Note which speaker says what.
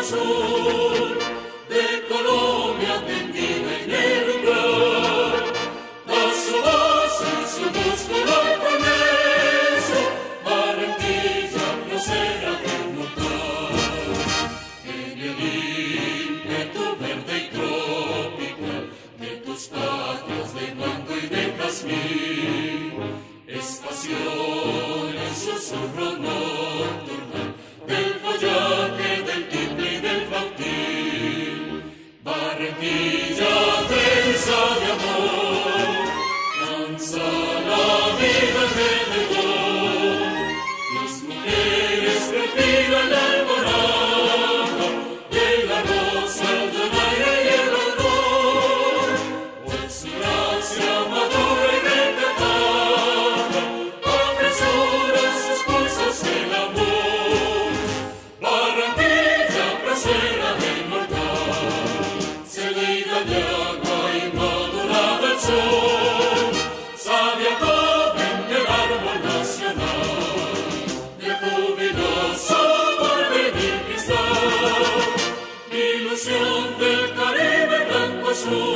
Speaker 1: azul de Colombia tendida en el umbral. Da su voz y su músculo progreso, Barranquilla proceda inmortal. En el ímpetu verde y tropical de tus patios de blanco y de jazmín, es pasión el susurro nocturnal del follaje, del tiple y del flautín. Barranquilla, densa de amor, danza la vida alrededor. Las mujeres perfilan la alborada de la rosa, el donaire y el honor. Pues su gracia madura y recatada apresura sus pulsos el amor. Barranquilla, bracera de inmortal, cedida de agua y madurada al sol, sabia joven del árbol nacional, de jubiloso porvenir cristal, ilusión del Caribe blanco azul.